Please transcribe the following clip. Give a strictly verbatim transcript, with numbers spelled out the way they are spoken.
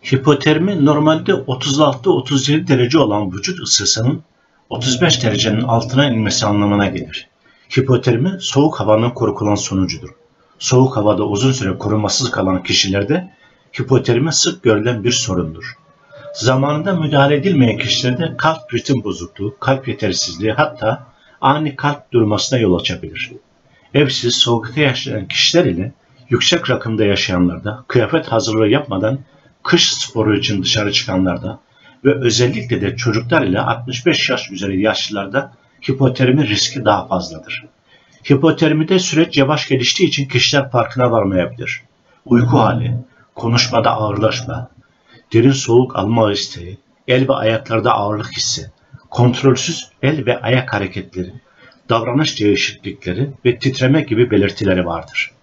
Hipotermi normalde otuz altı otuz yedi derece olan vücut ısısının otuz beş derecenin altına inmesi anlamına gelir. Hipotermi soğuk havanın korukulan sonucudur. Soğuk havada uzun süre korumasız kalan kişilerde hipotermi sık görülen bir sorundur. Zamanında müdahale edilmeyen kişilerde kalp ritim bozukluğu, kalp yetersizliği hatta ani kalp durmasına yol açabilir. Evsiz, soğukta yaşayan kişiler ile yüksek rakımda yaşayanlarda, kıyafet hazırlığı yapmadan kış sporu için dışarı çıkanlarda ve özellikle de çocuklar ile altmış beş yaş üzeri yaşlılarda hipotermi riski daha fazladır. Hipotermide süreç yavaş geliştiği için kişiler farkına varmayabilir. Uyku hali, konuşmada ağırlaşma, derin soğuk alma isteği, el ve ayaklarda ağırlık hissi, kontrolsüz el ve ayak hareketleri, davranış değişiklikleri ve titreme gibi belirtileri vardır.